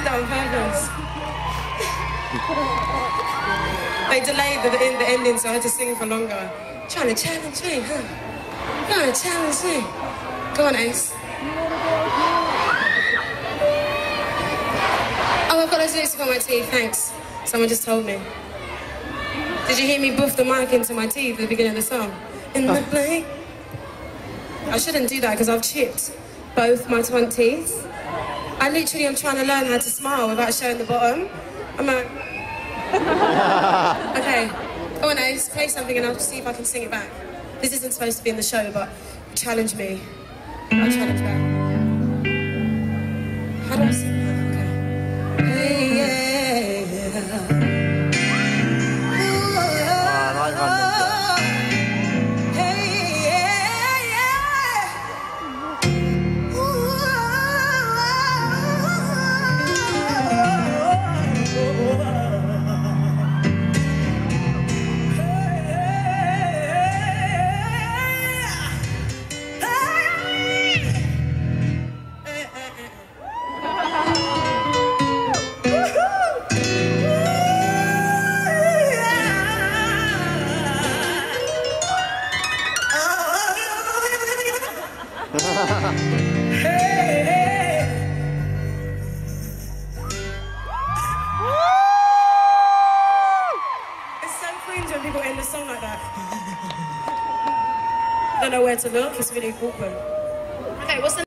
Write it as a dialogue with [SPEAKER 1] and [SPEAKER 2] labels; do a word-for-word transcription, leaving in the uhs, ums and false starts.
[SPEAKER 1] that on purpose. They delayed the, the, the ending, so I had to sing for longer. Trying to challenge me, huh? Trying to challenge me. Go on, Ace. Oh, I've got those lipstick on my teeth, thanks. Someone just told me. Did you hear me boof the mic into my teeth at the beginning of the song? In the blink. I shouldn't do that because I've chipped both my front teeth. I literally am trying to learn how to smile without showing the bottom. I'm like... Okay, go on, Ace, play something and I'll see if I can sing it back. This isn't supposed to be in the show, but challenge me. I'll challenge back. How do I sing that? Okay. Hey, yeah, yeah. Hey, hey. It's so cringe when people end the song like that. I don't know where to look, it's really awkward. Okay, what's the